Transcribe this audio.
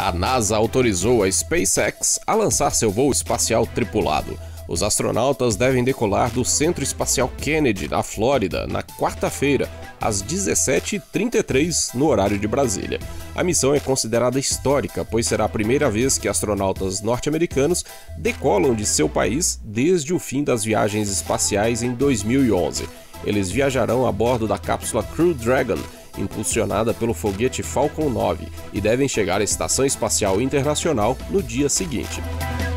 A NASA autorizou a SpaceX a lançar seu voo espacial tripulado. Os astronautas devem decolar do Centro Espacial Kennedy, na Flórida, na quarta-feira, às 17h33, no horário de Brasília. A missão é considerada histórica, pois será a primeira vez que astronautas norte-americanos decolam de seu país desde o fim das viagens espaciais em 2011. Eles viajarão a bordo da cápsula Crew Dragon, impulsionada pelo foguete Falcon 9, e devem chegar à Estação Espacial Internacional no dia seguinte.